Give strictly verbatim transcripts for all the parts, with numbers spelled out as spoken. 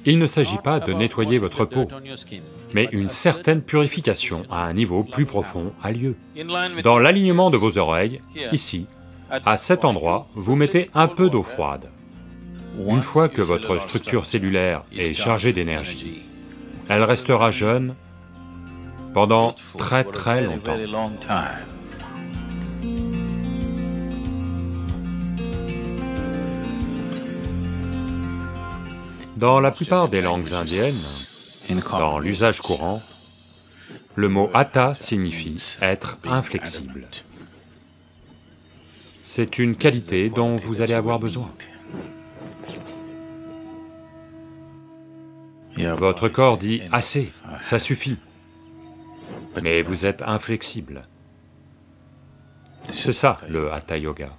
Il ne s'agit pas de nettoyer votre peau, mais une certaine purification à un niveau plus profond a lieu. Dans l'alignement de vos oreilles, ici, à cet endroit, vous mettez un peu d'eau froide. Une fois que votre structure cellulaire est chargée d'énergie, elle restera jeune pendant très très longtemps. Dans la plupart des langues indiennes, dans l'usage courant, le mot hatha signifie être inflexible. C'est une qualité dont vous allez avoir besoin. Votre corps dit « assez, ça suffit », mais vous êtes inflexible. C'est ça le Hatha Yoga.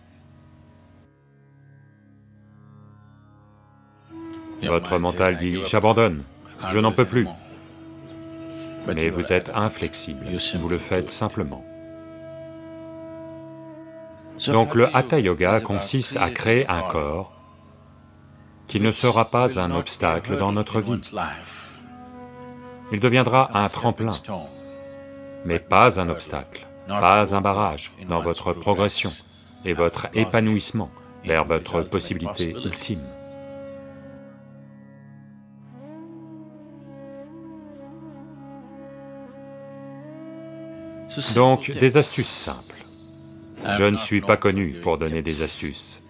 Votre mental dit « j'abandonne, je n'en peux plus », mais vous êtes inflexible, vous le faites simplement. Donc le Hatha Yoga consiste à créer un corps qui ne sera pas un obstacle dans notre vie. Il deviendra un tremplin, mais pas un obstacle, pas un barrage dans votre progression et votre épanouissement vers votre possibilité ultime. Donc, des astuces simples. Je ne suis pas connu pour donner des astuces.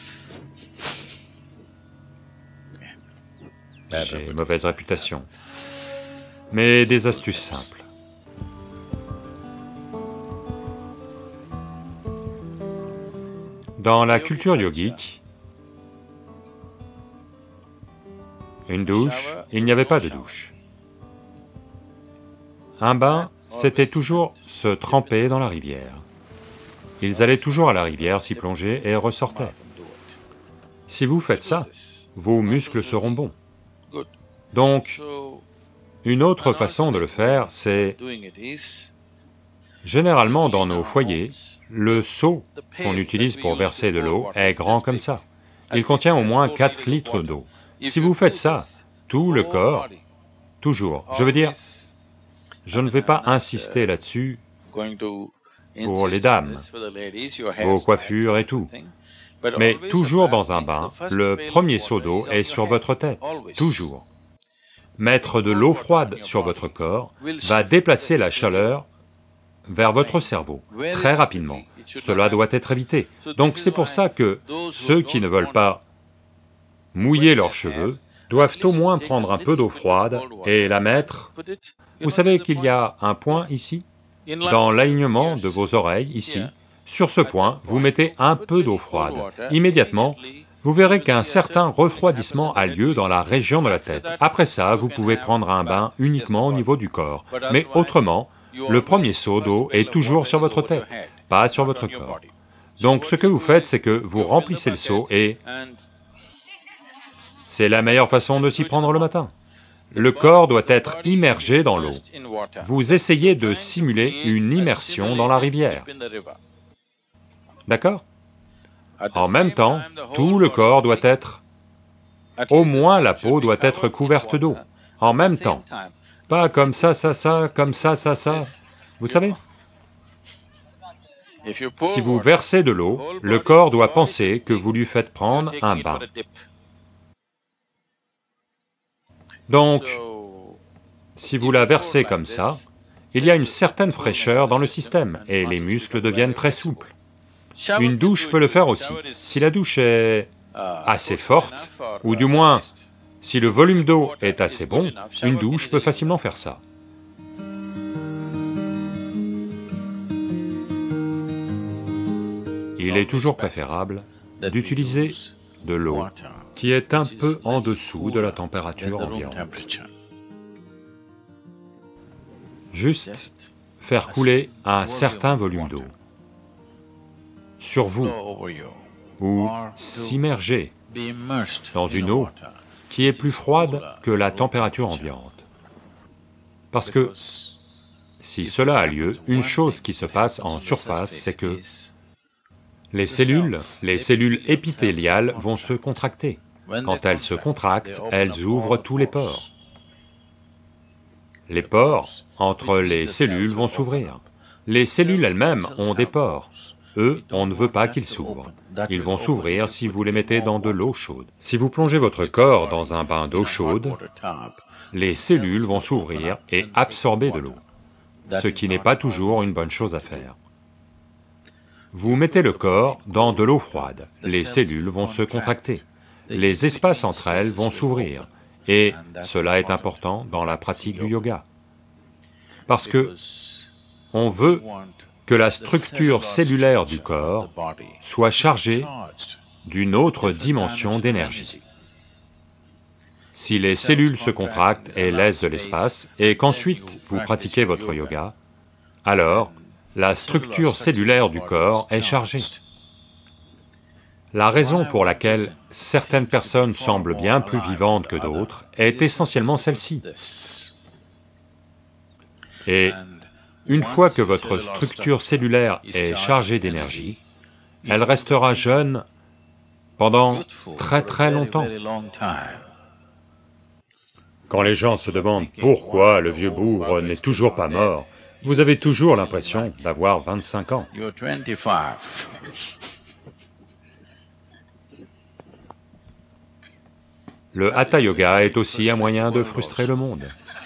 J'ai mauvaise réputation. Mais des astuces simples. Dans la culture yogique, une douche, il n'y avait pas de douche. Un bain, c'était toujours se tremper dans la rivière. Ils allaient toujours à la rivière s'y plonger et ressortaient. Si vous faites ça, vos muscles seront bons. Donc, une autre façon de le faire, c'est... Généralement dans nos foyers, le seau qu'on utilise pour verser de l'eau est grand comme ça. Il contient au moins quatre litres d'eau. Si vous faites ça, tout le corps, toujours, je veux dire, je ne vais pas insister là-dessus pour les dames, vos coiffures et tout, mais toujours dans un bain, le premier seau d'eau est sur votre tête, toujours. Mettre de l'eau froide sur votre corps va déplacer la chaleur vers votre cerveau, très rapidement. Cela doit être évité. Donc c'est pour ça que ceux qui ne veulent pas mouiller leurs cheveux doivent au moins prendre un peu d'eau froide et la mettre... Vous savez qu'il y a un point ici, dans l'alignement de vos oreilles, ici. Sur ce point, vous mettez un peu d'eau froide. Immédiatement, vous verrez qu'un certain refroidissement a lieu dans la région de la tête. Après ça, vous pouvez prendre un bain uniquement au niveau du corps, mais autrement, le premier seau d'eau est toujours sur votre tête, pas sur votre corps. Donc ce que vous faites, c'est que vous remplissez le seau et... c'est la meilleure façon de s'y prendre le matin. Le corps doit être immergé dans l'eau. Vous essayez de simuler une immersion dans la rivière. D'accord? En même temps, tout le corps doit être... au moins la peau doit être couverte d'eau. En même temps. Pas comme ça, ça, ça, comme ça, ça, ça. Vous savez? Si vous versez de l'eau, le corps doit penser que vous lui faites prendre un bain. Donc, si vous la versez comme ça, il y a une certaine fraîcheur dans le système et les muscles deviennent très souples. Une douche peut le faire aussi. Si la douche est assez forte, ou du moins, si le volume d'eau est assez bon, une douche peut facilement faire ça. Il est toujours préférable d'utiliser de l'eau qui est un peu en dessous de la température ambiante. Juste faire couler un certain volume d'eau sur vous, ou s'immerger dans une eau qui est plus froide que la température ambiante. Parce que si cela a lieu, une chose qui se passe en surface, c'est que les cellules, les cellules épithéliales vont se contracter. Quand elles se contractent, elles ouvrent tous les pores. Les pores entre les cellules vont s'ouvrir. Les cellules elles-mêmes ont des pores. Eux, on ne veut pas qu'ils s'ouvrent. Ils vont s'ouvrir si vous les mettez dans de l'eau chaude. Si vous plongez votre corps dans un bain d'eau chaude, les cellules vont s'ouvrir et absorber de l'eau, ce qui n'est pas toujours une bonne chose à faire. Vous mettez le corps dans de l'eau froide, les cellules vont se contracter, les espaces entre elles vont s'ouvrir, et cela est important dans la pratique du yoga. Parce que on veut que la structure cellulaire du corps soit chargée d'une autre dimension d'énergie. Si les cellules se contractent et laissent de l'espace, et qu'ensuite vous pratiquez votre yoga, alors la structure cellulaire du corps est chargée. La raison pour laquelle certaines personnes semblent bien plus vivantes que d'autres est essentiellement celle-ci. Et une fois que votre structure cellulaire est chargée d'énergie, elle restera jeune pendant très très longtemps. Quand les gens se demandent pourquoi le vieux bougre n'est toujours pas mort, vous avez toujours l'impression d'avoir vingt-cinq ans. Le Hatha Yoga est aussi un moyen de frustrer le monde.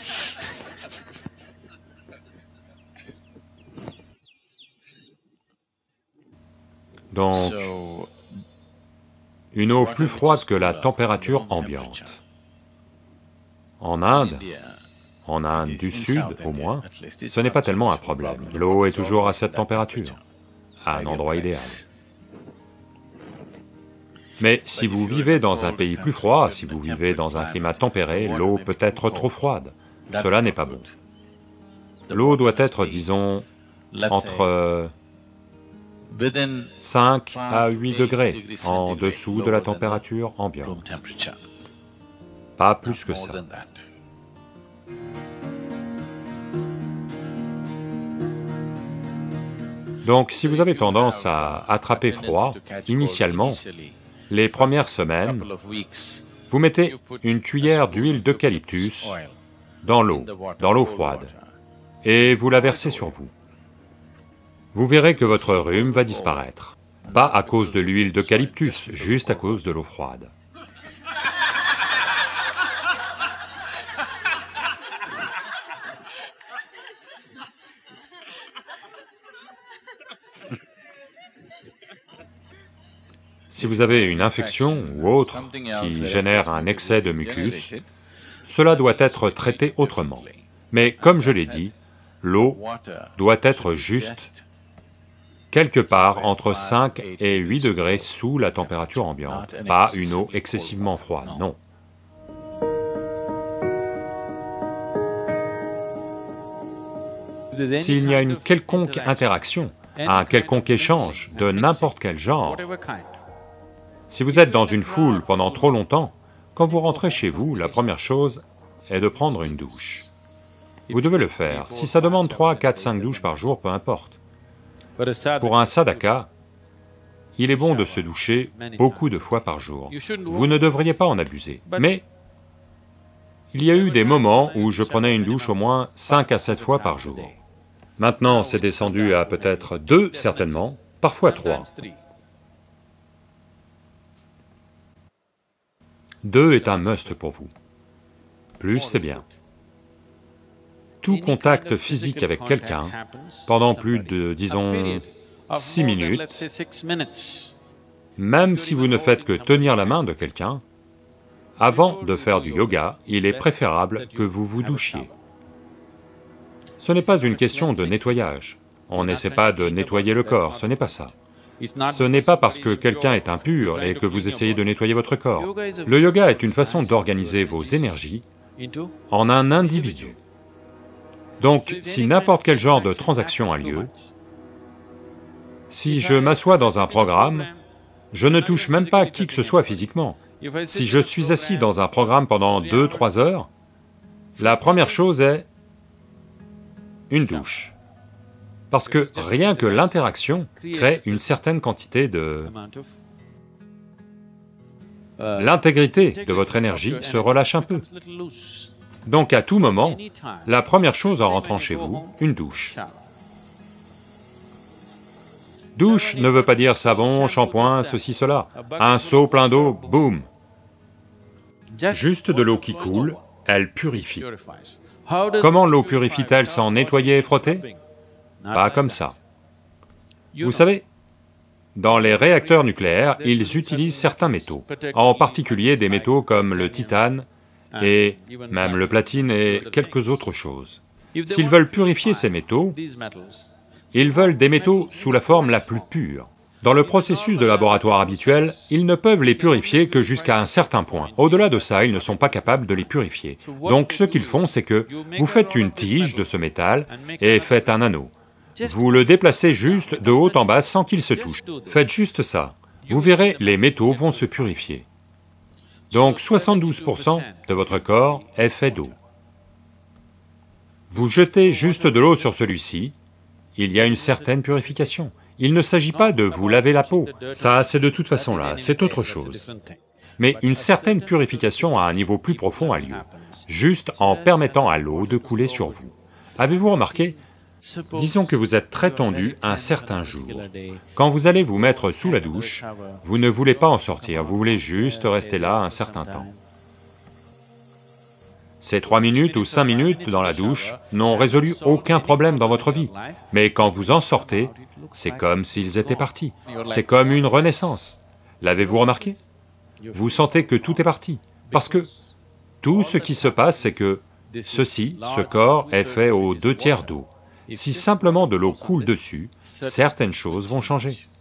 Donc, une eau plus froide que la température ambiante. En Inde, en Inde du Sud au moins, ce n'est pas tellement un problème, l'eau est toujours à cette température, à un endroit idéal. Mais si vous vivez dans un pays plus froid, si vous vivez dans un climat tempéré, l'eau peut être trop froide, cela n'est pas bon. L'eau doit être, disons, entre cinq à huit degrés, en dessous de la température ambiante. Pas plus que ça. Donc si vous avez tendance à attraper froid, initialement, les premières semaines, vous mettez une cuillère d'huile d'eucalyptus dans l'eau, dans l'eau froide, et vous la versez sur vous. Vous verrez que votre rhume va disparaître, pas à cause de l'huile d'eucalyptus, juste à cause de l'eau froide. Si vous avez une infection ou autre qui génère un excès de mucus, cela doit être traité autrement. Mais comme je l'ai dit, l'eau doit être juste quelque part entre cinq et huit degrés sous la température ambiante, pas une eau excessivement froide, non. S'il y a une quelconque interaction, un quelconque échange de n'importe quel genre, si vous êtes dans une foule pendant trop longtemps, quand vous rentrez chez vous, la première chose est de prendre une douche. Vous devez le faire, si ça demande trois, quatre, cinq douches par jour, peu importe. Pour un sadhaka, il est bon de se doucher beaucoup de fois par jour. Vous ne devriez pas en abuser, mais il y a eu des moments où je prenais une douche au moins cinq à sept fois par jour. Maintenant, c'est descendu à peut-être deux, certainement, parfois trois. Deux est un must pour vous. Plus, c'est bien. Tout contact physique avec quelqu'un, pendant plus de, disons, six minutes, même si vous ne faites que tenir la main de quelqu'un, avant de faire du yoga, il est préférable que vous vous douchiez. Ce n'est pas une question de nettoyage, on n'essaie pas de nettoyer le corps, ce n'est pas ça. Ce n'est pas parce que quelqu'un est impur et que vous essayez de nettoyer votre corps. Le yoga est une façon d'organiser vos énergies en un individu. Donc, si n'importe quel genre de transaction a lieu, si je m'assois dans un programme, je ne touche même pas qui que ce soit physiquement. Si je suis assis dans un programme pendant deux, trois heures, la première chose est une douche. Parce que rien que l'interaction crée une certaine quantité de... l'intégrité de votre énergie se relâche un peu. Donc à tout moment, la première chose en rentrant chez vous, une douche. Douche ne veut pas dire savon, shampoing, ceci, cela. Un seau plein d'eau, boum. Juste de l'eau qui coule, elle purifie. Comment l'eau purifie-t-elle sans nettoyer et frotter? Pas comme ça. Vous savez, dans les réacteurs nucléaires, ils utilisent certains métaux, en particulier des métaux comme le titane, et même le platine et quelques autres choses. S'ils veulent purifier ces métaux, ils veulent des métaux sous la forme la plus pure. Dans le processus de laboratoire habituel, ils ne peuvent les purifier que jusqu'à un certain point. Au-delà de ça, ils ne sont pas capables de les purifier. Donc ce qu'ils font, c'est que vous faites une tige de ce métal et faites un anneau. Vous le déplacez juste de haut en bas sans qu'il se touche. Faites juste ça. Vous verrez, les métaux vont se purifier. Donc soixante-douze pour cent de votre corps est fait d'eau. Vous jetez juste de l'eau sur celui-ci, il y a une certaine purification. Il ne s'agit pas de vous laver la peau, ça c'est de toute façon là, c'est autre chose. Mais une certaine purification à un niveau plus profond a lieu, juste en permettant à l'eau de couler sur vous. Avez-vous remarqué? Disons que vous êtes très tendu un certain jour. Quand vous allez vous mettre sous la douche, vous ne voulez pas en sortir, vous voulez juste rester là un certain temps. Ces trois minutes ou cinq minutes dans la douche n'ont résolu aucun problème dans votre vie, mais quand vous en sortez, c'est comme s'ils étaient partis, c'est comme une renaissance. L'avez-vous remarqué? Vous sentez que tout est parti, parce que tout ce qui se passe, c'est que ceci, ce corps est fait aux deux tiers d'eau. Si simplement de l'eau coule dessus, certaines choses vont changer.